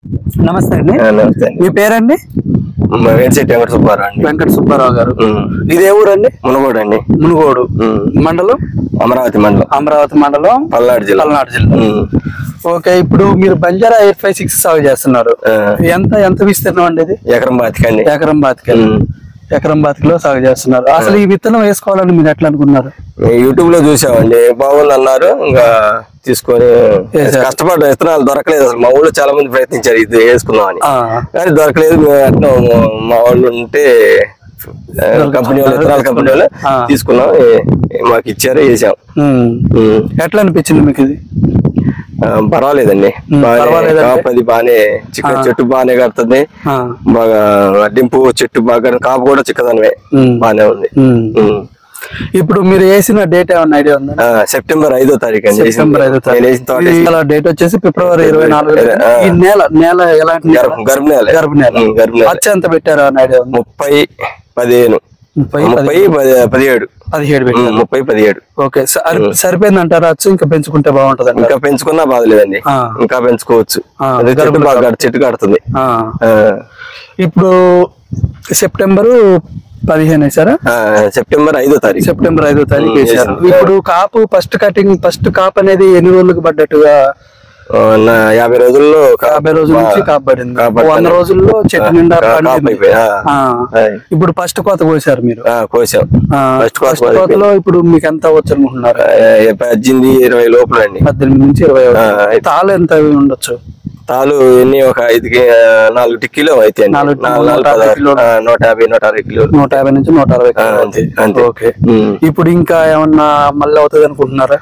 నమస్తే అండి. మీ పేరండి? వెంకట సుబ్బారావు గారు. ఇదే ఊరండి? మునుగోడు అండి. మునుగోడు మండలం, అమరావతి మండలం. అమరావతి మండలం, పల్నాడు జిల్లా. ఓకే, ఇప్పుడు మీరు బంజారా 856 సాగు చేస్తున్నారు. ఎంత విస్తీర్ణం అండి ఇది? ఎకరం బాతికండి. ఎకరం బాతికలో సాగు చేస్తున్నారు. అసలు ఈ విత్తనం వేసుకోవాలని మీరు ఎట్లా అనుకున్నారు? యూట్యూబ్ లో చూసామండి, బాగుంది అన్నారు. ఇంకా తీసుకొని కష్టపడ్డ విత్తనాలు దొరకలేదు. అసలు మా ఊళ్ళో చాలా మంది ప్రయత్నించారు ఇది వేసుకుందామని, కానీ దొరకలేదు. మేము ఎట్లా మా వాళ్ళు ఉంటే కంపెనీ వాళ్ళు, విత్తనాల కంపెనీ వాళ్ళు తీసుకున్నాం, మాకు ఇచ్చారు, వేసాం. ఎట్లా అనిపించింది మీకు ఇది? పర్వాలేదండి, కాపది బానే చికెన్ చెట్టు బానే కడుతుంది. బాగా అడ్డింపు చెట్టు బాగా, కాపు కూడా చిక్కదనమే బానే ఉంది. ఇప్పుడు మీరు వేసిన డేట్ ఏమన్నా ఐడియా ఉందా? సెప్టెంబర్ 5వ తారీఖు అండి. సెప్టెంబర్ 5వ తారీఖు. డేట్ వచ్చేసి ఫిబ్రవరి 24. ఈ నేల ఎలాంటి? గర్భ నేల. అచ్చ ఎంత పెట్టారు అని ఐడియా ఉంది? 30-15 30-17. ఓకే, సరిపోయింది అంటారా? ఇంకా పెంచుకుంటే బాగుంటది? ఇంకా పెంచుకున్నా బాధలేదండి, ఇంకా పెంచుకోవచ్చు. చెట్టు కడుతుంది. ఇప్పుడు సెప్టెంబరు 15 వేసారా? సెప్టెంబర్ 5వ తారీఖు. సెప్టెంబర్ 5వ తారీఖు వేసారు. ఇప్పుడు కాపు ఫస్ట్ కాపు అనేది ఎన్ని రోజులకు పడ్డట్టుగా? 50 రోజుల్లో, 50 రోజుల నుంచి కాపు పడింది. 100 రోజుల్లో చెట్టు నిండా. ఇప్పుడు ఫస్ట్ కోత కోసారు మీరు? కోసాం. ఫస్ట్ కోతలో ఇప్పుడు మీకు ఎంత అవ్వచ్చు అనుకుంటున్నారు? 18-20 లోపల అండి. 18 నుంచి 20. తాళ్ళు ఎంత ఉండొచ్చు? తాలు ఎన్ని? ఒక 4 టిక్కీలు అయితే 150-160 కిలోలు. 150 నుంచి 160. ఓకే, ఇప్పుడు ఇంకా ఏమన్నా మళ్ళీ అవుతుంది అనుకుంటున్నారా?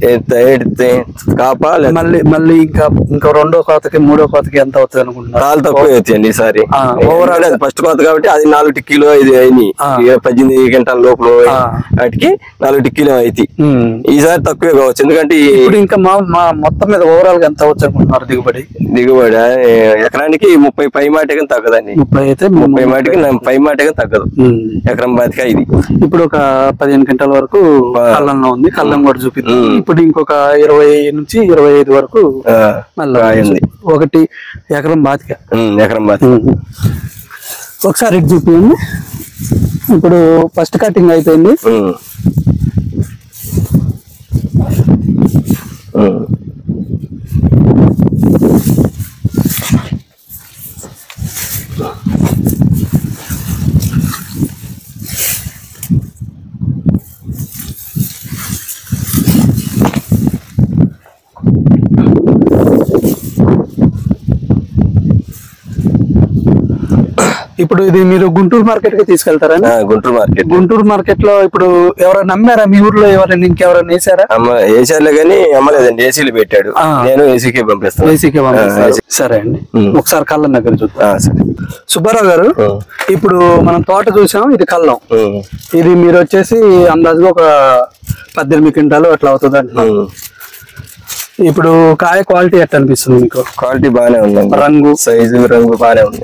కాపా మళ్ళీ ఇంకా రెండో కోతకి, మూడో కోతకి ఎంత అవుతుంది అనుకుంటున్నారు? తాలు తక్కువ అవుతాయండి ఈసారి. ఓవరాల్ అది ఫస్ట్ కోత కాబట్టి అది 4 టిక్కీలు ఇది అయినాయి. 18 గంటల లోపల వాటికి 4 టిక్కీలు అయితే. ఈసారి తక్కువే కావచ్చు, ఎందుకంటే ఇప్పుడు ఇంకా మొత్తం మీద ఓవరాల్ గా ఎంత అవచ్చు అనుకుంటున్నారు దిగుబడి? ఎకరానికి 30 పై మాటకి తగ్గదండి. 30 అయితే 30 మాటకి పై మాటకి తగ్గదు. ఎకరం బాతిక ఇది. ఇప్పుడు ఒక 15 క్వింటాల వరకు కళ్ళంలో ఉంది. కళ్ళం కూడా చూపిస్తుంది. ఇప్పుడు ఇంకొక 20 నుంచి 25 వరకు మళ్ళీ ఒకటి ఎకరం బాతిక. ఒకసారి ఇటు చూపించండి. ఇప్పుడు ఫస్ట్ కటింగ్ అయిపోయింది. ఇప్పుడు ఇది మీరు గుంటూరు మార్కెట్ కి తీసుకెళ్తారా? గుంటూరు మార్కెట్ లో ఇప్పుడు ఎవరైనా నమ్మారా? మీ ఊర్లో ఎవరైనా ఇంకెవరైనా వేసారా? వేసారులే కానీ అమ్మలేదండి. ఏసీలు పెట్టాడు, నేను ఏసీకే పంపిస్తాను. సరే అండి, ఒకసారి కళ్ళం దగ్గర చూద్దాం. సుబ్బారావు గారు, ఇప్పుడు మనం తోట చూసాం, ఇది కళ్ళం. ఇది మీరు వచ్చేసి అందాజుగా ఒక 18 క్వింటాలు అట్లా అవుతుంది అంటున్నారు. ఇప్పుడు కాయ క్వాలిటీ ఎట్లా అనిపిస్తుంది మీకు? క్వాలిటీ బాగానే ఉంది, రంగు సైజు రంగు బాగానే ఉంది.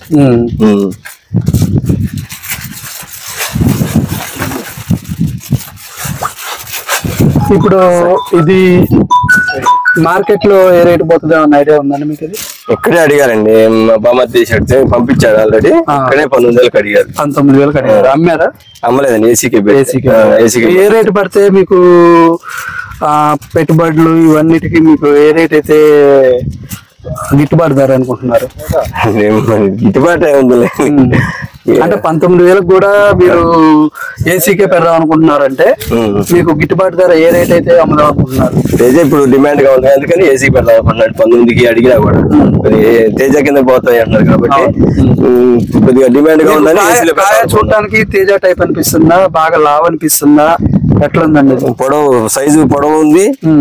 ఇప్పుడు ఇది మార్కెట్ లో ఏ రేటు పోతుంది అన్న ఐడియా ఉందండి మీకు? ఇది ఇక్కడే అడిగారండి, బామత్ తీసి పంపించాడు ఆల్రెడీ. ఇక్కడే 19,000 అడిగారు. 19,000 అడిగారు. అమ్మారా? అమ్మలేదండి, ఏసీకి. ఏ రేటు పడితే మీకు పెట్టుబడులు ఇవన్నిటికీ మీకు ఏ రేట్ అయితే గిట్టుబాటు ధర అనుకుంటున్నారు? గిట్టుబాటు ఏముంది అంటే 19,000 కూడా మీరు ఏసీకే పెడదాం అనుకుంటున్నారంటే మీకు గిట్టుబాటు ధర ఏ రేట్ అయితే అమ్ముదాం అనుకుంటున్నారు? తేజ ఇప్పుడు డిమాండ్ గా ఉంది, అందుకని ఏసీ పెడదాం అనుకుంటున్నాడు. 19కి అడిగినా కూడా తేజ కింద పోతాయి అంటారు కాబట్టి కొద్దిగా డిమాండ్ గా ఉందని. చూడటానికి తేజ టైప్ అనిపిస్తుందా? బాగా లావ్ అనిపిస్తుందా? ఎట్లా ఉందండి? పొడవు, సైజు పొడవు ఉంది,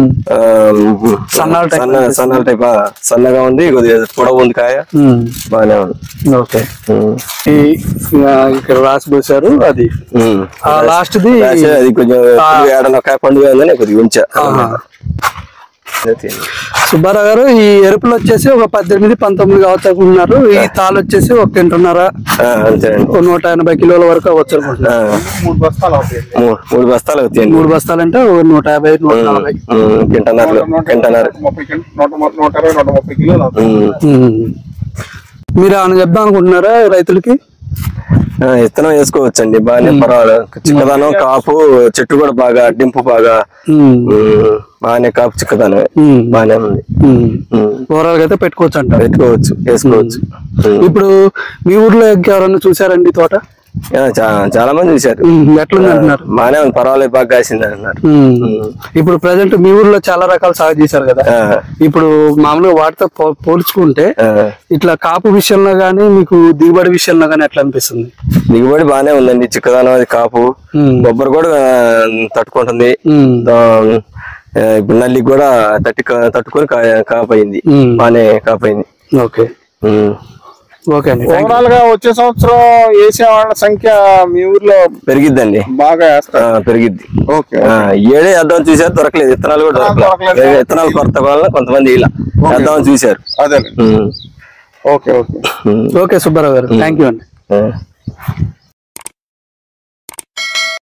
సన్నాల టైప్ సన్నగా ఉంది, కొద్దిగా పొడవు ఉంది, కాయ బాగానే ఉంది. ఓకే, ఇక్కడ రాసి పోసారు. అది లాస్ట్ ది అది కొంచెం ఏడన పండుగ ఉందని కొద్దిగా ఉంచా. సుబ్బారావు గారు, ఈ ఎరుపులు వచ్చేసి ఒక 18-19 కావచ్చు అనుకుంటున్నారు. ఈ తాళ్ళు వచ్చేసి 1 కింటన్నర, 180 కిలోల వరకు అవ్వచ్చు అనుకుంటున్నారు. 3 బస్తాలు అవుతాయి. 3 బస్తాలు అవుతాయి. 3 బస్తాలు అంటే 150-140 కింటన్నర. మీరు ఏమైనా చెప్దాం అనుకుంటున్నారా రైతులకి? విత్తనం వేసుకోవచ్చండి, బాగానే పర్వాలేదు. చిక్కదనం, కాపు, చెట్టు కూడా బాగా డింపు బాగా బాగానే కాపు చిక్కదనం బాగానే ఉంది. ఓవరాల్ గా అయితే పెట్టుకోవచ్చు అంట. పెట్టుకోవచ్చు, వేసుకోవచ్చు. ఇప్పుడు మీ ఊర్లో ఎవరన్నా చూసారండి తోట? చాలా మంది చూసారు. ఎట్లుంది అంటున్నారు? బాగానే ఉంది, పర్వాలేదు, బాగా కాసింది అంటున్నారు. ఇప్పుడు ప్రజెంట్ మీ ఊర్లో చాలా రకాల సాగు చేశారు కదా, ఇప్పుడు మామూలుగా వాటితో పోల్చుకుంటే ఇట్లా కాపు విషయంలో గానీ మీకు దిగుబడి విషయంలో గానీ ఎట్లా అనిపిస్తుంది? దిగుబడి బాగానే ఉందండి, చిక్కదనం, అది కాపు, బొబ్బరు కూడా తట్టుకుంటుంది. ఇప్పుడు నల్లికి కూడా తట్టుకొని కాపయింది, బాగానే కాపయింది. ఓకే ఓకే అండి. ఓవరాల్ గా వచ్చే సంవత్సరం వేసే వాళ్ళ సంఖ్య మీ ఊర్లో పెరిగిద్దండి, బాగా పెరిగిద్ది. ఓకే, ఏడే వేద్దాం చూసారు, దొరకలేదు, విత్తనాలు కూడా దొరకలేదు. విత్తనాలు కొరత వల్ల కొంతమంది ఇలా వేద్దామని చూసారు. అదే. ఓకే ఓకే ఓకే సుబ్బారావు గారు, థ్యాంక్ యూ అండి.